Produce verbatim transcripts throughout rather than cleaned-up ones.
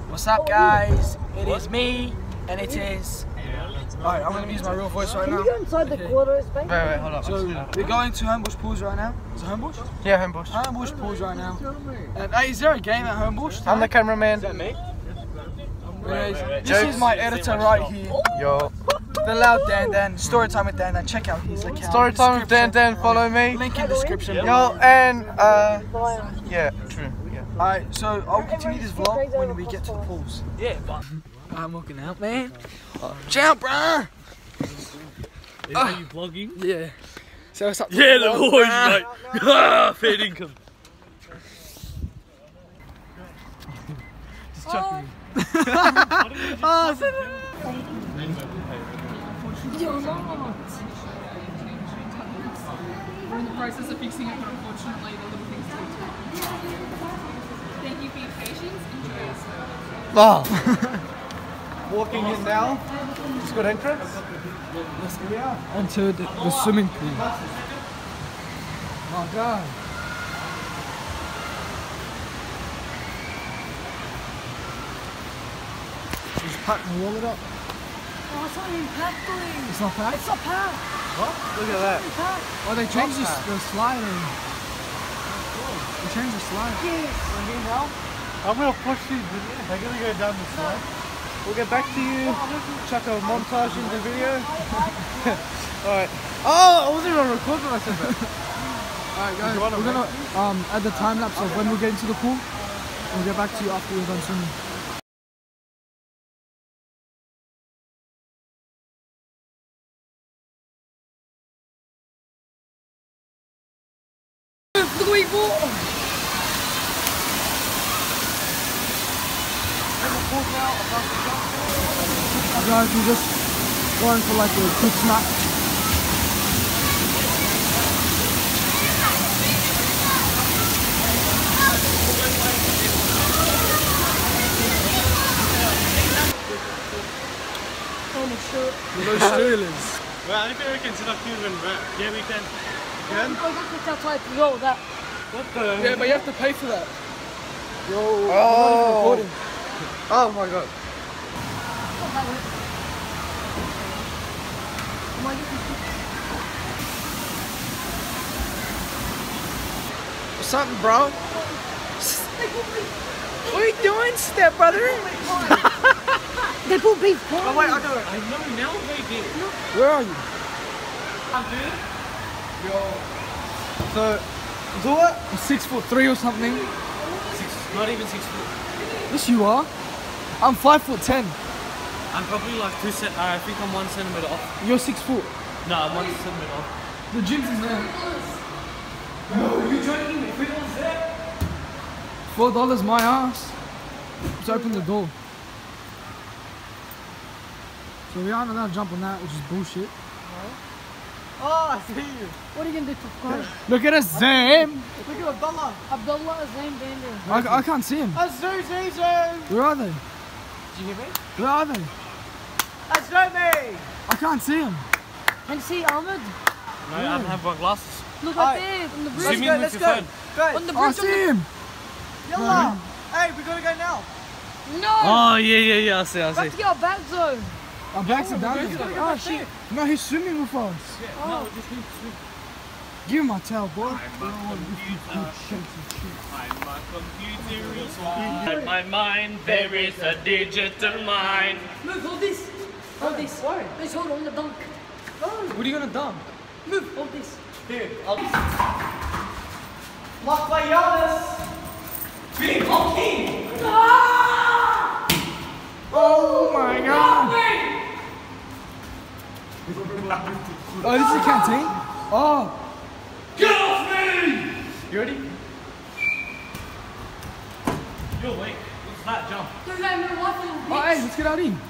What's up, guys? It is me, and it is. Alright, I'm gonna use my real voice right now. Can you go inside the quarters, babe? Wait, wait, hold on. So we're going to Homebush Pools right now. Is it Homebush? Yeah, Homebush. Homebush Pools right now. And hey, is there a game at Homebush? I'm the cameraman. Is that me? Anyways, this Jokes. is my editor right here. Yo. The loud Dan Dan. Story time with Dan Dan. Check out his account. Story time with Dan Dan. Follow me. Link in description. Yo, and uh, yeah, true. Yeah. Alright, so I'll continue this vlog when we get to the pools. Yeah, but. I'm walking out, man. Jump, bro. Is Are you vlogging? Yeah. So what's up? Yeah, the boys, mate. Ah, fair income. Just chucking. Oh, you're not. We're in the process of fixing it, but unfortunately the little things take time. Thank you for your patience. Enjoy your service. Oh. Walking in now. Just got entrance. Into the, the swimming pool. Oh god. Just pack and roll it up. Oh, it's not even packed, boy. It's not packed? It's not packed. What? Look at that. It's packed. Oh, they changed the, the slide. They changed the slide. Yes. I'm gonna push these. They're gonna go down the slide. We'll get back to you. Chuck a montage in the video. Alright. Oh, I wasn't even recording when I said that. Alright guys, we're gonna um, add the time lapse of when we get into the pool. We'll get back to you after we're done swimming. Look what we bought. Guys, we're just going for like a quick snack. Those Steelers. Well, I think we can sit up here and back. Yeah, we can. I got kicked outside to roll that. What the? Yeah, but you have to pay for that. Yo, Oh. I'm not even recording. Oh my god. What's up, bro? What are you doing, step brother? They put beef pork. Oh wait, I got it. I know now they did. Where are you? I'm good. So, so what? Six foot three or something. Six, not even six foot. Yes, you are. I'm five foot ten. I'm probably like two cent. I think I'm one centimeter off. You're six foot. No, I'm one centimeter off. The gym's in there. No, you joking me? Three dollars there. Four dollars my ass. Let's open the door. So we aren't allowed to jump on that, which is bullshit. Oh, I see you. What are you gonna do for fun? Look at us, Zam. Look at Abdullah. Abdullah Azim Bender. I, I can't see him. Azoo, Zizoo. Where are they? Did you hear me? Where are they? Azoo me. I can't see him. Can you see Ahmed? No, I don't have my glasses. Look Alright. right there on the bridge. Zoom in with your phone. Go. On the I bridge. see him. Yalla. Hey, we gotta go now. No. Oh yeah, yeah, yeah. I see, I We have see. to get our bags though. Our bags are down We're there. gonna go Oh back shit. there. No, he's swimming with us. No, we just need to swim. Give him my towel, boy. My computer is on my mind. There is a digital mind. Move, hold this. Hold this. Why? Let's hold on the dunk. What are you gonna dump? Move, hold this. Dude, I'll Lock by Giannis. be king. Oh my god. Oh, this is a canteen? Oh. Get off me! You ready? You're awake. What's that jump? Don't let me watch you. Oh, hey, let's get out in.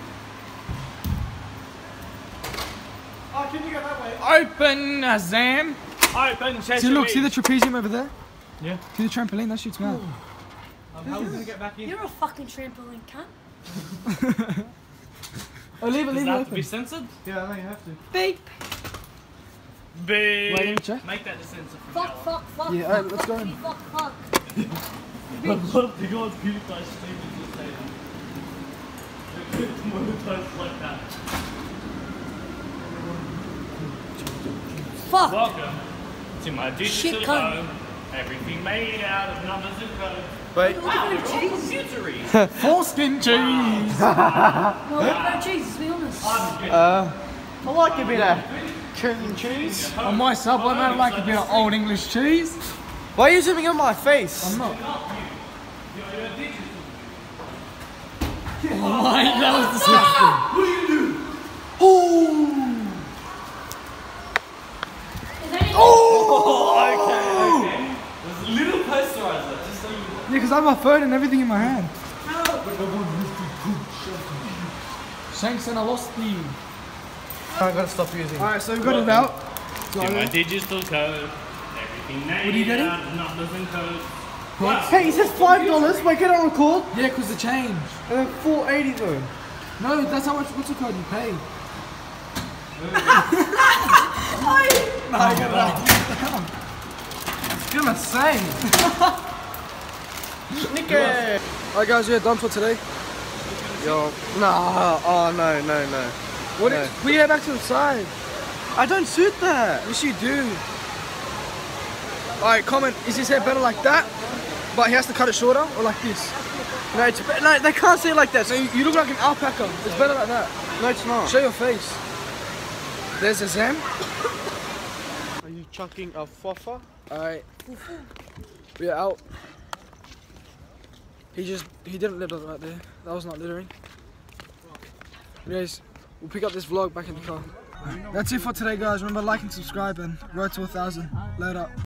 Oh, can you go that way? Open, Azam. Open sesame. See, look, see the trapezium over there? Yeah. See the trampoline? That shit's mad. Um, how are we gonna get back in? You're a fucking trampoline cunt. Oh, leave it, Does leave it that have to open. be censored? Yeah, I know you have to. Beep. Beep. Wait, let me check. Make that the censor from Fuck, now on. fuck, fuck. Yeah, fuck, alright, let's fuck, go in. Fuck, fuck. I'd love to go on PewDiePie stream and just say that. close like that. Fuck. Welcome to my digital Shit, cunt. home. Everything made out of numbers and codes. Wait. Wow, you're all computery. Foreskin cheese! No, what about cheese? Be honest. Uh, I like a bit of cream cheese. On my Subway, man, I like a bit of old English cheese. Why are you zooming on my face? I'm not. Oh my, that was disgusting. What do you do? Is there any- Oh, okay, okay. There's a little posterizer, just so you know. Yeah, because I have my phone and everything in my hand. Shanks and I lost the. I gotta stop using. Alright, so we've got it out. To my digital code. Everything made What are you getting? out of numbers and codes. Wow. Hey, he says five dollars. Wait, can I record? Yeah, because the change. And then four eighty though. No, that's how much, what's the code you pay? No, I get that. It's gonna say. Nicky. Alright guys, we're done for today. Yo, nah. Oh no, no, no. What No. if we head back to the side? I don't suit that. Yes you do. Alright, comment, is his hair better like that? But he has to cut it shorter or like this? No, it's be- no. They can't say it like that. So you, you look like an alpaca. It's better like that. No, it's not. Show your face. There's a Zam. Are you chucking a foffa? Alright. We're out. He just, he didn't litter right there. That was not littering. Anyways, we'll pick up this vlog back in the car. That's it for today guys. Remember, like and subscribe and road to a thousand. Later.